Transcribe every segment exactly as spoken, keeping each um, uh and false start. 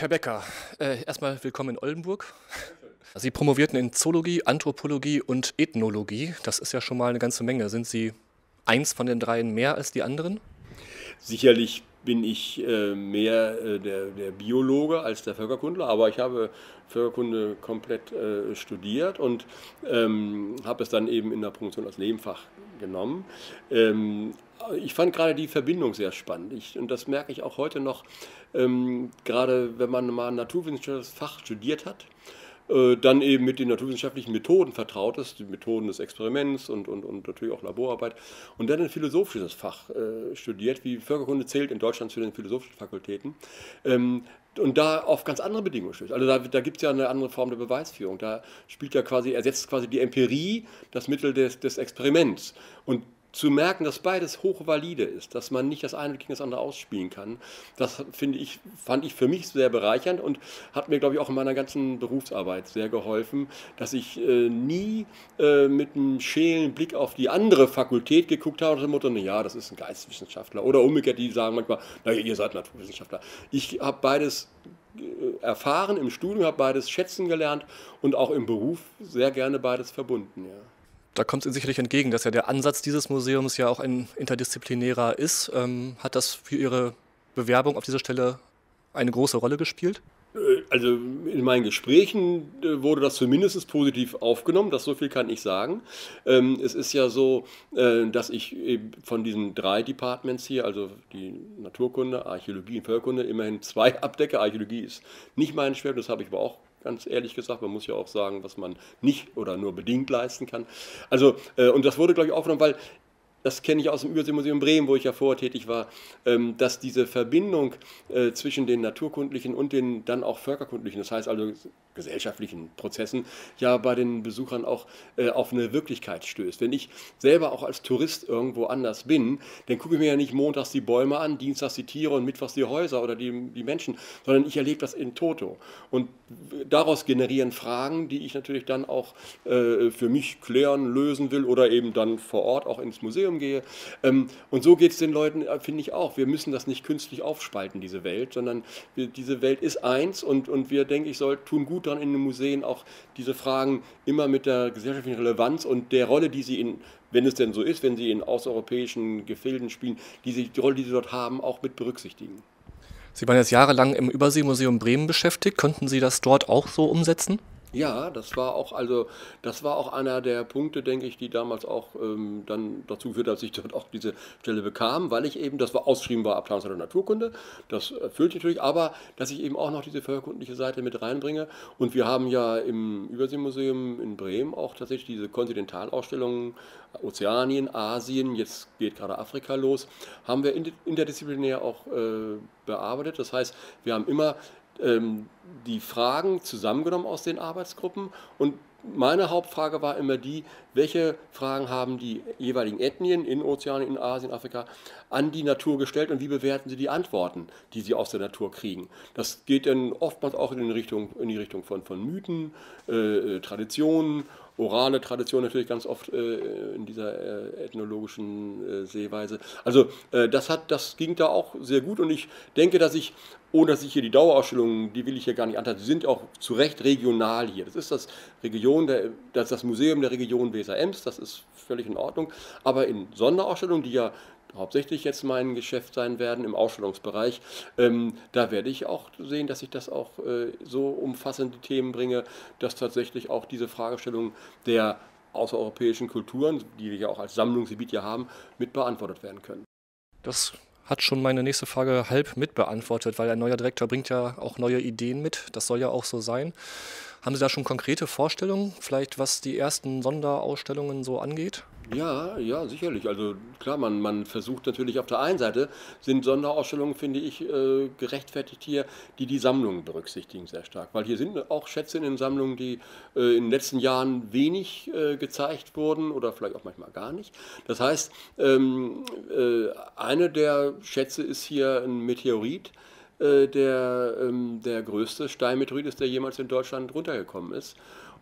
Herr Becker, äh, erstmal willkommen in Oldenburg. Sie promovierten in Zoologie, Anthropologie und Ethnologie. Das ist ja schon mal eine ganze Menge. Sind Sie eins von den dreien mehr als die anderen? Sicherlich bin ich äh, mehr äh, der, der Biologe als der Völkerkundler, aber ich habe Völkerkunde komplett äh, studiert und ähm, habe es dann eben in der Promotion als Nebenfach genommen. Ähm, ich fand gerade die Verbindung sehr spannend. Ich, und das merke ich auch heute noch, ähm, gerade wenn man mal ein naturwissenschaftliches Fach studiert hat, äh, dann eben mit den naturwissenschaftlichen Methoden vertraut ist, die Methoden des Experiments und, und, und natürlich auch Laborarbeit, und dann ein philosophisches Fach äh, studiert, wie Völkerkunde zählt in Deutschland zu den philosophischen Fakultäten, ähm, und da auf ganz andere Bedingungen stößt. Also da, da gibt es ja eine andere Form der Beweisführung. Da spielt ja quasi, ersetzt quasi die Empirie das Mittel des, des Experiments. Und zu merken, dass beides hochvalide ist, dass man nicht das eine gegen das andere ausspielen kann, das finde ich, fand ich für mich sehr bereichernd und hat mir, glaube ich, auch in meiner ganzen Berufsarbeit sehr geholfen, dass ich äh, nie äh, mit einem schälen Blick auf die andere Fakultät geguckt habe und dem Motto, na ja, das ist ein Geisteswissenschaftler. Oder umgekehrt, die sagen manchmal, naja, ihr seid Naturwissenschaftler. Ich habe beides äh, erfahren im Studium, habe beides schätzen gelernt und auch im Beruf sehr gerne beides verbunden. Ja. Da kommt es Ihnen sicherlich entgegen, dass ja der Ansatz dieses Museums ja auch ein interdisziplinärer ist. Ähm, hat das für Ihre Bewerbung auf diese Stelle eine große Rolle gespielt? Also in meinen Gesprächen äh, wurde das zumindest positiv aufgenommen, das so viel kann ich sagen. Ähm, es ist ja so, äh, dass ich eben von diesen drei Departments hier, also die Naturkunde, Archäologie und Völkerkunde, immerhin zwei abdecke. Archäologie ist nicht mein Schwerpunkt, das habe ich aber auch ganz ehrlich gesagt. Man muss ja auch sagen, was man nicht oder nur bedingt leisten kann. Also, äh, und das wurde, glaube ich, aufgenommen, weil das kenne ich aus dem Überseemuseum Bremen, wo ich ja vorher tätig war, ähm, dass diese Verbindung äh, zwischen den naturkundlichen und den dann auch völkerkundlichen, das heißt also gesellschaftlichen Prozessen, ja bei den Besuchern auch äh, auf eine Wirklichkeit stößt. Wenn ich selber auch als Tourist irgendwo anders bin, dann gucke ich mir ja nicht montags die Bäume an, dienstags die Tiere und mittwochs die Häuser oder die, die Menschen, sondern ich erlebe das in toto. Und daraus generieren Fragen, die ich natürlich dann auch äh, für mich klären, lösen will oder eben dann vor Ort auch ins Museum gehe. Ähm, und so geht es den Leuten, äh, finde ich auch. Wir müssen das nicht künstlich aufspalten, diese Welt, sondern wir, diese Welt ist eins, und, und wir, denke ich, soll, tun gut daran, in den Museen auch diese Fragen immer mit der gesellschaftlichen Relevanz und der Rolle, die sie in, wenn es denn so ist, wenn sie in außereuropäischen Gefilden spielen, die, sie, die Rolle, die sie dort haben, auch mit berücksichtigen. Sie waren jetzt jahrelang im Überseemuseum Bremen beschäftigt. Konnten Sie das dort auch so umsetzen? Ja, das war auch, also, das war auch einer der Punkte, denke ich, die damals auch ähm, dann dazu geführt hat, dass ich dort auch diese Stelle bekam, weil ich eben, das war ausgeschrieben war, Abteilungsleiter Naturkunde, das erfüllt natürlich, aber dass ich eben auch noch diese völkerkundliche Seite mit reinbringe. Und wir haben ja im Überseemuseum in Bremen auch tatsächlich diese Kontinentalausstellungen, Ozeanien, Asien, jetzt geht gerade Afrika los, haben wir interdisziplinär auch äh, bearbeitet. Das heißt, wir haben immer ähm, die Fragen zusammengenommen aus den Arbeitsgruppen, und meine Hauptfrage war immer die, welche Fragen haben die jeweiligen Ethnien in Ozeanien, in Asien, Afrika an die Natur gestellt und wie bewerten sie die Antworten, die sie aus der Natur kriegen. Das geht dann oftmals auch in die Richtung, in die Richtung von, von Mythen, äh, Traditionen, orale Tradition natürlich ganz oft äh, in dieser äh, ethnologischen äh, Sehweise. Also äh, das hat, das ging da auch sehr gut, und ich denke, dass ich, ohne dass ich hier die Dauerausstellungen, die will ich hier gar nicht antasten, die sind auch zu Recht regional hier. Das ist das Region, der, das, ist das Museum der Region Weser-Ems, das ist völlig in Ordnung, aber in Sonderausstellungen, die ja hauptsächlich jetzt mein Geschäft sein werden im Ausstellungsbereich, ähm, da werde ich auch sehen, dass ich das auch äh, so umfassende Themen bringe, dass tatsächlich auch diese Fragestellungen der außereuropäischen Kulturen, die wir ja auch als Sammlungsgebiet hier haben, mit beantwortet werden können. Das hat schon meine nächste Frage halb mit beantwortet, weil ein neuer Direktor bringt ja auch neue Ideen mit. Das soll ja auch so sein. Haben Sie da schon konkrete Vorstellungen, vielleicht was die ersten Sonderausstellungen so angeht? Ja, ja, sicherlich. Also klar, man, man versucht natürlich, auf der einen Seite sind Sonderausstellungen, finde ich, äh, gerechtfertigt hier, die die Sammlungen berücksichtigen sehr stark. Weil hier sind auch Schätze in den Sammlungen, die äh, in den letzten Jahren wenig äh, gezeigt wurden oder vielleicht auch manchmal gar nicht. Das heißt, ähm, äh, eine der Schätze ist hier ein Meteorit, äh, der ähm, der größte Steinmeteorit ist, der jemals in Deutschland runtergekommen ist.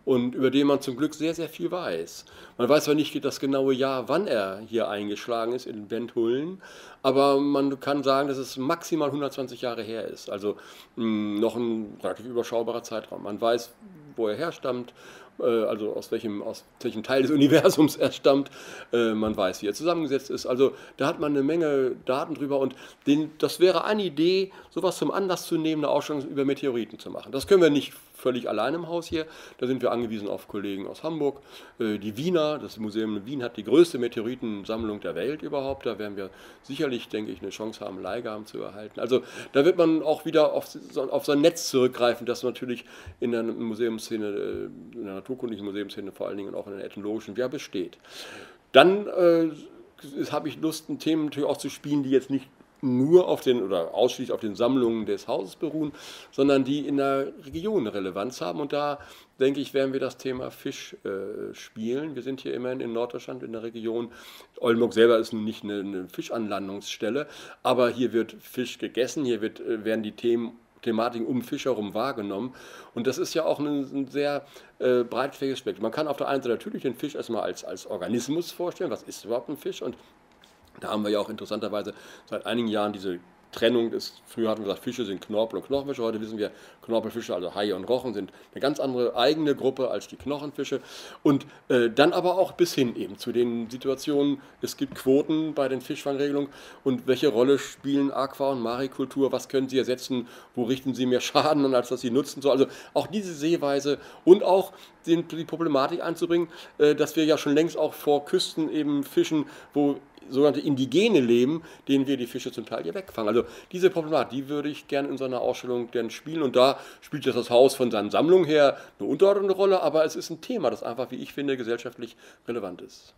und über den man zum Glück sehr, sehr viel weiß. Man weiß zwar nicht das genaue Jahr, wann er hier eingeschlagen ist in Benthullен, aber man kann sagen, dass es maximal hundertzwanzig Jahre her ist. Also mh, noch ein relativ überschaubarer Zeitraum. Man weiß, wo er herstammt, äh, also aus welchem, aus welchem Teil des Universums er stammt. Äh, man weiß, wie er zusammengesetzt ist. Also da hat man eine Menge Daten drüber und den, das wäre eine Idee, sowas zum Anlass zu nehmen, eine Ausstellung über Meteoriten zu machen. Das können wir nicht völlig allein im Haus hier. Da sind wir angewiesen auf Kollegen aus Hamburg. Äh, die Wiener, das Museum in Wien hat die größte Meteoritensammlung der Welt überhaupt. Da werden wir sicherlich, denke ich, eine Chance haben, Leihgaben zu erhalten. Also da wird man auch wieder auf, auf sein Netz zurückgreifen, das natürlich in der Museumsszene, äh, in der naturkundlichen Museumsszene vor allen Dingen und auch in der ethnologischen ja besteht. Dann äh, habe ich Lust, Themen natürlich auch zu spielen, die jetzt nicht nur auf den oder ausschließlich auf den Sammlungen des Hauses beruhen, sondern die in der Region Relevanz haben. Und da, denke ich, werden wir das Thema Fisch äh, spielen. Wir sind hier immerhin in Norddeutschland in der Region. Oldenburg selber ist nun nicht eine, eine Fischanlandungsstelle, aber hier wird Fisch gegessen, hier wird, äh, werden die Themen Thematiken um Fisch herum wahrgenommen. Und das ist ja auch ein, ein sehr äh, breitfähiges Spektrum. Man kann auf der einen Seite natürlich den Fisch erstmal als, als Organismus vorstellen. Was ist überhaupt ein Fisch? Und da haben wir ja auch interessanterweise seit einigen Jahren diese Trennung ist, früher hatten wir gesagt, Fische sind Knorpel- und Knochenfische, heute wissen wir, Knorpelfische, also Haie und Rochen, sind eine ganz andere eigene Gruppe als die Knochenfische. Und äh, dann aber auch bis hin eben zu den Situationen, es gibt Quoten bei den Fischfangregelungen und welche Rolle spielen Aqua- und Marikultur, was können sie ersetzen, wo richten sie mehr Schaden an, als dass sie nutzen. So, also auch diese Sehweise und auch den, die Problematik einzubringen, äh, dass wir ja schon längst auch vor Küsten eben fischen, wo sogenannte Indigene leben, denen wir die Fische zum Teil hier wegfangen. Also diese Problematik, die würde ich gerne in so einer Ausstellung gerne spielen und da spielt jetzt das Haus von seinen Sammlungen her eine untergeordnete Rolle, aber es ist ein Thema, das einfach, wie ich finde, gesellschaftlich relevant ist.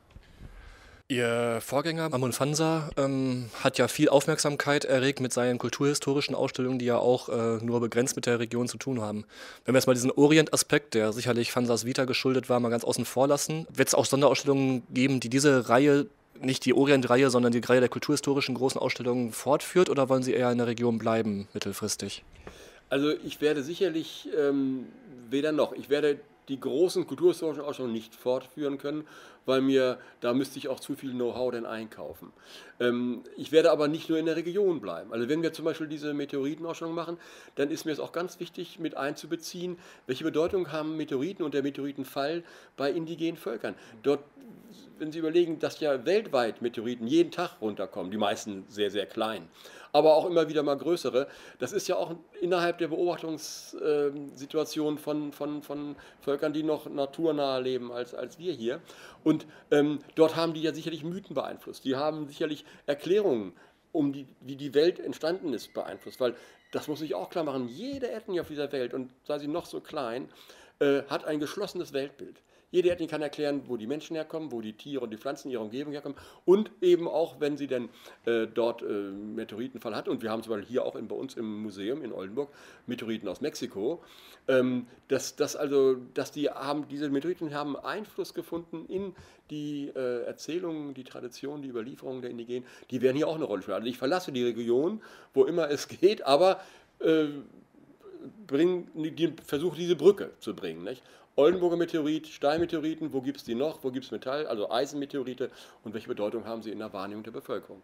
Ihr Vorgänger, Amon Fansa, ähm, hat ja viel Aufmerksamkeit erregt mit seinen kulturhistorischen Ausstellungen, die ja auch äh, nur begrenzt mit der Region zu tun haben. Wenn wir jetzt mal diesen Orient-Aspekt, der sicherlich Fansas Vita geschuldet war, mal ganz außen vor lassen, wird es auch Sonderausstellungen geben, die diese Reihe, nicht die Orient-Reihe, sondern die Reihe der kulturhistorischen großen Ausstellungen fortführt, oder wollen Sie eher in der Region bleiben, mittelfristig? Also ich werde sicherlich ähm, weder noch, ich werde die großen kulturhistorischen Ausstellungen nicht fortführen können, weil mir, da müsste ich auch zu viel Know-how denn einkaufen. Ähm, ich werde aber nicht nur in der Region bleiben. Also wenn wir zum Beispiel diese Meteoritenausstellung machen, dann ist mir es auch ganz wichtig mit einzubeziehen, welche Bedeutung haben Meteoriten und der Meteoritenfall bei indigenen Völkern. Dort, wenn Sie überlegen, dass ja weltweit Meteoriten jeden Tag runterkommen, die meisten sehr, sehr klein, aber auch immer wieder mal größere. Das ist ja auch innerhalb der Beobachtungssituation von, von, von Völkern, die noch naturnahe leben als, als wir hier. Und ähm, dort haben die ja sicherlich Mythen beeinflusst. Die haben sicherlich Erklärungen, um die, wie die Welt entstanden ist, beeinflusst. Weil das muss ich auch klar machen, jede Ethnie auf dieser Welt, und sei sie noch so klein, äh, hat ein geschlossenes Weltbild. Jede Ethnie kann erklären, wo die Menschen herkommen, wo die Tiere und die Pflanzen in ihrer Umgebung herkommen und eben auch, wenn sie denn äh, dort äh, Meteoritenfall hat. Und wir haben zum Beispiel hier auch in, bei uns im Museum in Oldenburg Meteoriten aus Mexiko. Ähm, dass, dass, also, dass die haben, diese Meteoriten haben Einfluss gefunden in die äh, Erzählungen, die Traditionen, die Überlieferungen der Indigenen. Die werden hier auch eine Rolle spielen. Also ich verlasse die Region, wo immer es geht, aber äh, bring, die, versuche diese Brücke zu bringen. Nicht? Oldenburger Meteorit, Steinmeteoriten, wo gibt es die noch, wo gibt es Metall, also Eisenmeteorite und welche Bedeutung haben sie in der Wahrnehmung der Bevölkerung?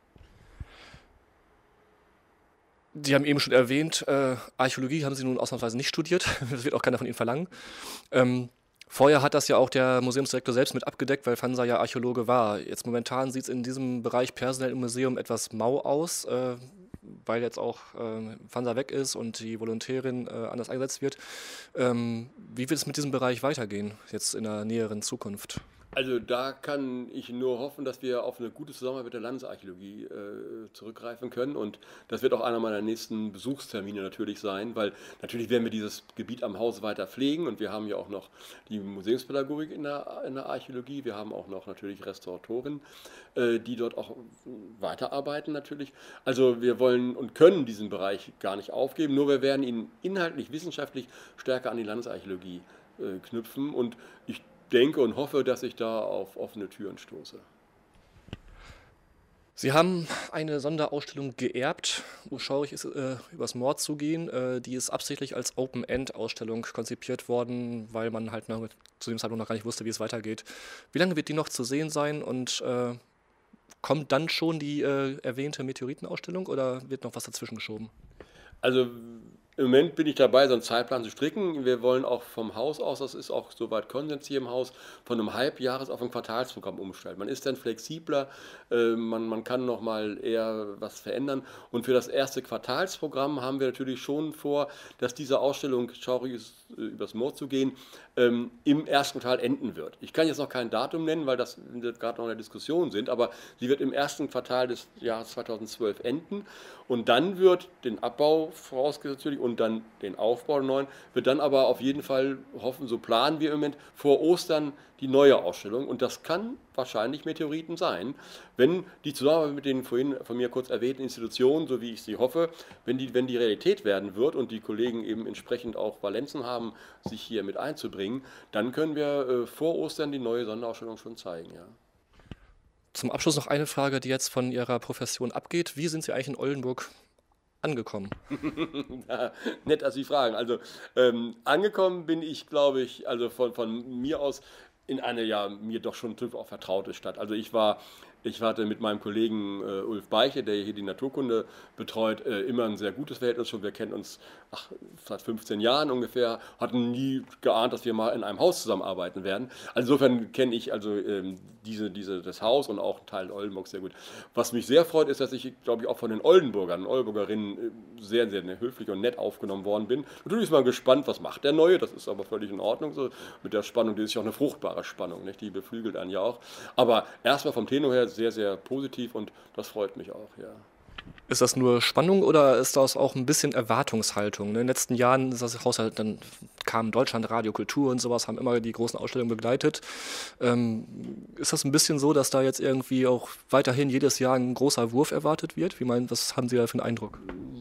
Sie haben eben schon erwähnt, äh, Archäologie haben Sie nun ausnahmsweise nicht studiert, das wird auch keiner von Ihnen verlangen. Ähm, vorher hat das ja auch der Museumsdirektor selbst mit abgedeckt, weil Fansa ja Archäologe war. Jetzt momentan sieht es in diesem Bereich personell im Museum etwas mau aus, äh, weil jetzt auch äh, Fansa weg ist und die Volontärin äh, anders eingesetzt wird. Ähm, wie wird es mit diesem Bereich weitergehen, jetzt in der näheren Zukunft? Also da kann ich nur hoffen, dass wir auf eine gute Zusammenarbeit mit der Landesarchäologie äh, zurückgreifen können und das wird auch einer meiner nächsten Besuchstermine natürlich sein, weil natürlich werden wir dieses Gebiet am Haus weiter pflegen und wir haben ja auch noch die Museumspädagogik in der, in der Archäologie, wir haben auch noch natürlich Restauratoren, äh, die dort auch weiterarbeiten natürlich. Also wir wollen und können diesen Bereich gar nicht aufgeben, nur wir werden ihn inhaltlich, wissenschaftlich stärker an die Landesarchäologie äh, knüpfen und ich denke und hoffe, dass ich da auf offene Türen stoße. Sie haben eine Sonderausstellung geerbt, wo schaurig ist, äh, übers Moor zu gehen. Äh, die ist absichtlich als Open-End-Ausstellung konzipiert worden, weil man halt noch, zu dem Zeitpunkt noch gar nicht wusste, wie es weitergeht. Wie lange wird die noch zu sehen sein und äh, kommt dann schon die äh, erwähnte Meteoritenausstellung oder wird noch was dazwischen geschoben? Also im Moment bin ich dabei, so einen Zeitplan zu stricken. Wir wollen auch vom Haus aus, das ist auch soweit Konsens hier im Haus, von einem Halbjahres auf ein Quartalsprogramm umstellen. Man ist dann flexibler, äh, man, man kann noch mal eher was verändern. Und für das erste Quartalsprogramm haben wir natürlich schon vor, dass diese Ausstellung Schaurig ist, äh, übers Moor zu gehen, ähm, im ersten Quartal enden wird. Ich kann jetzt noch kein Datum nennen, weil das wir gerade noch in der Diskussion sind, aber sie wird im ersten Quartal des Jahres zweitausendzwölf enden und dann wird den Abbau vorausgesetzt natürlich und dann den Aufbau der neuen, wird dann aber auf jeden Fall hoffen, so planen wir im Moment, vor Ostern die neue Ausstellung und das kann wahrscheinlich Meteoriten sein, wenn die Zusammenarbeit mit den vorhin von mir kurz erwähnten Institutionen, so wie ich sie hoffe, wenn die, wenn die Realität werden wird und die Kollegen eben entsprechend auch Valenzen haben, sich hier mit einzubringen, dann können wir äh, vor Ostern die neue Sonderausstellung schon zeigen. Ja. Zum Abschluss noch eine Frage, die jetzt von Ihrer Profession abgeht. Wie sind Sie eigentlich in Oldenburg angekommen? Ja, nett, dass Sie fragen. Also ähm, angekommen bin ich, glaube ich, also von, von mir aus in eine ja mir doch schon auch vertraute Stadt. Also ich war, ich hatte mit meinem Kollegen äh, Ulf Beiche, der hier die Naturkunde betreut, äh, immer ein sehr gutes Verhältnis schon. Wir kennen uns ach, seit fünfzehn Jahren ungefähr, hatten nie geahnt, dass wir mal in einem Haus zusammenarbeiten werden. Also insofern kenne ich also ähm, diese, diese, das Haus und auch einen Teil Oldenburg sehr gut. Was mich sehr freut, ist, dass ich, glaube ich, auch von den Oldenburgern und Oldenburgerinnen äh, sehr, sehr höflich und nett aufgenommen worden bin. Natürlich ist man gespannt, was macht der Neue, das ist aber völlig in Ordnung so. Mit der Spannung, die ist ja auch eine fruchtbare Spannung, nicht? Die beflügelt einen ja auch. Aber erstmal vom Tenor her sehr, sehr positiv und das freut mich auch, ja. Ist das nur Spannung oder ist das auch ein bisschen Erwartungshaltung? In den letzten Jahren ist das Haus halt, dann kam Deutschland, Radio, Kultur und sowas, haben immer die großen Ausstellungen begleitet. Ähm, ist das ein bisschen so, dass da jetzt irgendwie auch weiterhin jedes Jahr ein großer Wurf erwartet wird? Wie meinen, was haben Sie da für einen Eindruck?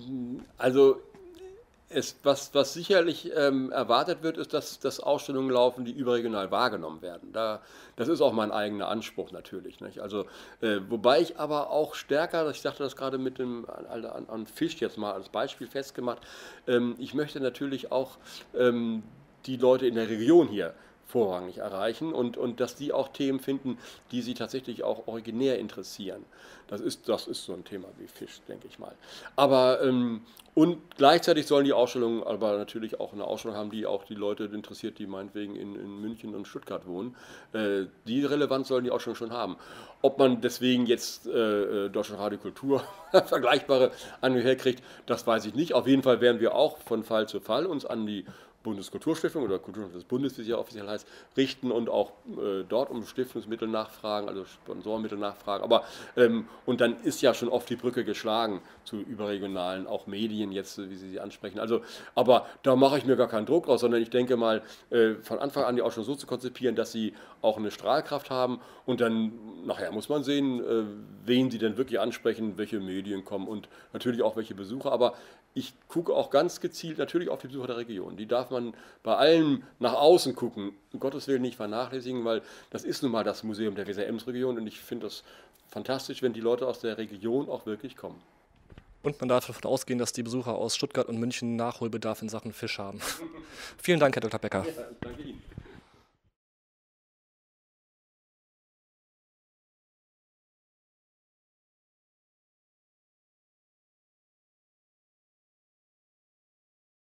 Also es, was, was sicherlich ähm, erwartet wird, ist, dass, dass Ausstellungen laufen, die überregional wahrgenommen werden. Da, das ist auch mein eigener Anspruch natürlich. Nicht? Also, äh, wobei ich aber auch stärker, ich sagte das gerade mit dem an, an, an Fisch jetzt mal als Beispiel festgemacht, ähm, ich möchte natürlich auch ähm, die Leute in der Region hier vorrangig erreichen und, und dass die auch Themen finden, die sie tatsächlich auch originär interessieren. Das ist, das ist so ein Thema wie Fisch, denke ich mal. Aber ähm, und gleichzeitig sollen die Ausstellungen aber natürlich auch eine Ausstellung haben, die auch die Leute interessiert, die meinetwegen in, in München und Stuttgart wohnen. Äh, die Relevanz sollen die Ausstellungen schon haben. Ob man deswegen jetzt äh, Deutschland Radio Kultur vergleichbare Angehörigkeit kriegt, das weiß ich nicht. Auf jeden Fall werden wir auch von Fall zu Fall uns an die Bundeskulturstiftung oder Kulturstiftung des Bundes, wie sie ja offiziell heißt, richten und auch äh, dort um Stiftungsmittel nachfragen, also Sponsorenmittel nachfragen. Aber ähm, und dann ist ja schon oft die Brücke geschlagen zu überregionalen, auch Medien jetzt, wie Sie sie ansprechen. Also, aber da mache ich mir gar keinen Druck raus, sondern ich denke mal, äh, von Anfang an die Ausstellung so zu konzipieren, dass sie auch eine Strahlkraft haben und dann nachher muss man sehen, äh, wen sie denn wirklich ansprechen, welche Medien kommen und natürlich auch welche Besucher. Aber ich gucke auch ganz gezielt natürlich auf die Besucher der Region. Die darf man bei allem nach außen gucken, um Gottes Willen nicht vernachlässigen, weil das ist nun mal das Museum der Weser-Ems-Region und ich finde das fantastisch, wenn die Leute aus der Region auch wirklich kommen. Und man darf davon ausgehen, dass die Besucher aus Stuttgart und München Nachholbedarf in Sachen Fisch haben. Vielen Dank, Herr Doktor Becker. Ja, danke Ihnen.